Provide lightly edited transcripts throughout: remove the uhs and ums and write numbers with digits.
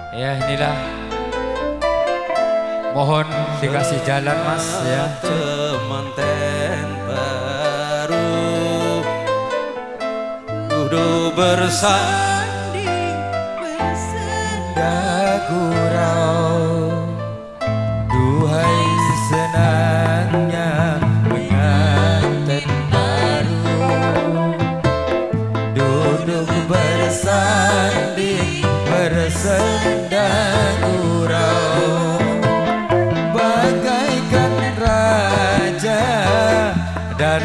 Ya inilah, mohon dikasih jalan mas ya. Temanten baru duduk bersanding bersenda gurau, duhai senangnya pengantin baru, duduk bersanding bersenda gurau, bagaikan raja dan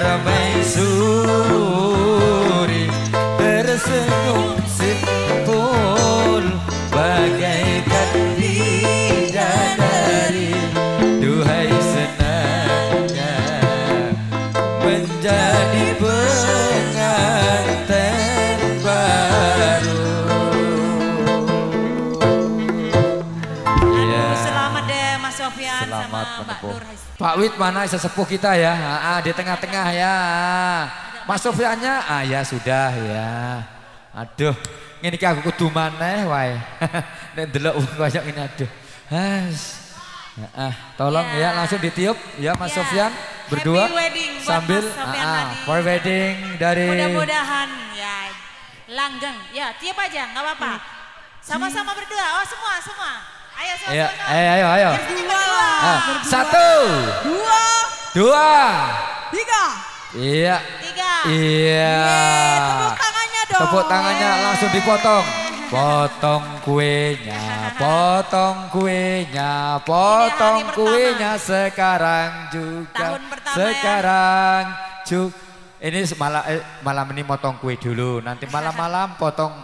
permaisuri, tersenyum simpul bagaikan bidadari, duhai senangnya menjadi pengantin baru. Selamat deh Mas Sofyan Selamat sama Mbak menempuh. Nur. Pak Wid mana sesepuh kita ya? Di tengah-tengah ya. Mas Sofyannya, ya sudah ya. Aduh, ini aku kudu maneh wae. Nek ndelok wong koyo ngene aduh. Tolong ya langsung ditiup ya Mas Sofyan berdua Happy wedding buat sambil Mas Sofyan Hadi. for wedding dari Mudah-mudahan ya langgeng. Ya, tiup aja nggak apa-apa. Sama-sama berdua. Oh, semua. Ayo semua. Ya, ayo. Berdua. Satu, dua, tiga. iya. Tiga. Iya. Tepuk tangannya dong. Tepuk tangannya langsung dipotong. Potong kuenya, potong kuenya, potong Ini hari kuenya sekarang juga. Tahun pertama sekarang juga. Ini malam ini motong kue dulu, nanti malam-malam potong.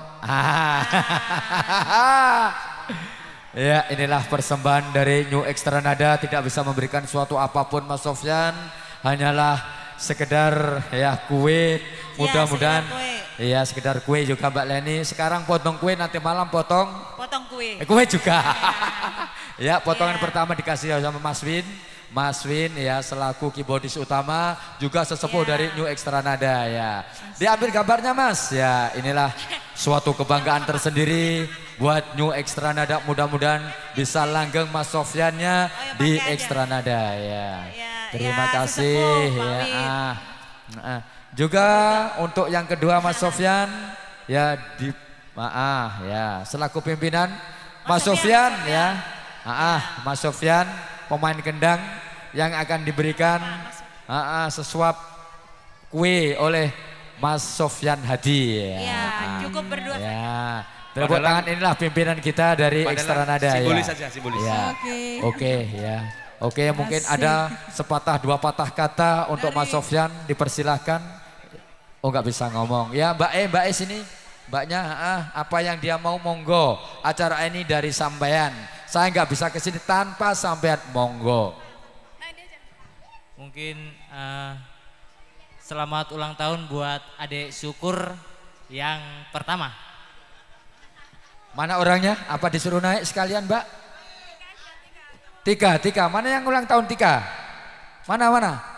Ya inilah persembahan dari New Extra Nada, tidak bisa memberikan suatu apapun Mas Sofyan, hanyalah sekedar ya kue, mudah-mudahan ya sekedar kue juga Mbak Leni. Sekarang potong kue, nanti malam potong kue. Kue juga. Ya potongan pertama dikasih sama Mas Win ya selaku keyboardis utama, juga sesepuh dari New Extra Nada ya. Diambil gambarnya Mas ya, inilah suatu kebanggaan tersendiri buat New Extra Nada, mudah-mudahan bisa langgeng Mas Sofyannya di Extra Nada ya. Terima kasih ya. Juga untuk yang kedua Mas Sofyan ya ya selaku pimpinan Mas Sofyan ya. Mas Sofyan pemain kendang yang akan diberikan sesuap kue oleh Mas Sofyan Hadi ya. Ya, cukup berdua. Ya. Tepuk tangan, inilah pimpinan kita dari Extra Nada simbolis ya. saja, simbolis. Ya. Oke ya. Oke, mungkin ada sepatah dua patah kata untuk Mas Sofyan, dipersilahkan. Oh nggak bisa ngomong. Ya Mbak E sini. Mbaknya apa yang dia mau monggo. Acara ini dari sampean. Saya nggak bisa kesini tanpa sampean, monggo. Mungkin selamat ulang tahun buat adik Syukur yang pertama. Mana orangnya? Apa disuruh naik sekalian Mbak? Tika. Mana yang ulang tahun Tika? Mana?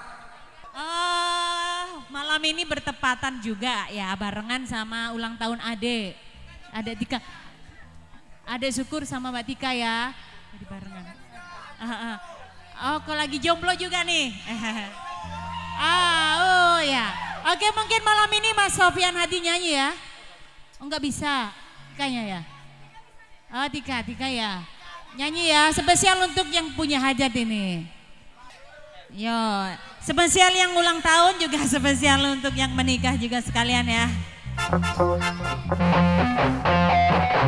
Malam ini bertepatan juga ya barengan sama ulang tahun Ade Tika. Ade Syukur sama Mbak Tika ya. Jadi barengan. Oh kok lagi jomblo juga nih. Oh ya. Oke mungkin malam ini Mas Sofyan Hadi nyanyi ya. Oh nggak bisa Tikanya ya. Oh Tika ya. Nyanyi ya, spesial untuk yang punya hajat ini. Yo, spesial yang ulang tahun juga spesial untuk yang menikah juga sekalian ya.